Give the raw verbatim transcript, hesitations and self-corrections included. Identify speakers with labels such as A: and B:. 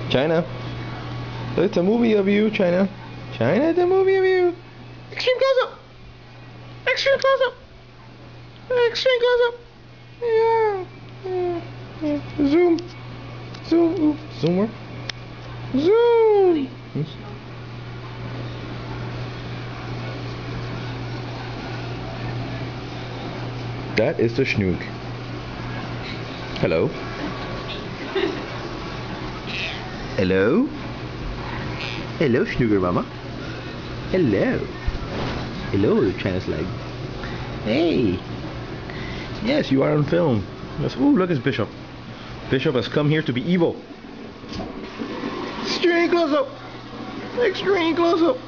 A: China. It's a movie of you, China. China, it's a movie of you. Extreme close up. Extreme close up. Extreme close up. Yeah. Yeah. Yeah. Zoom. Zoom. Ooh. Zoomer. Zoom. Hmm? That is the schnook. Hello. Hello. Hello, Snooker Mama. Hello. Hello, China's leg. Hey. Yes, you are on film. Yes. Ooh, look, it's Bishop. Bishop has come here to be evil. Extreme close up. Extreme close up.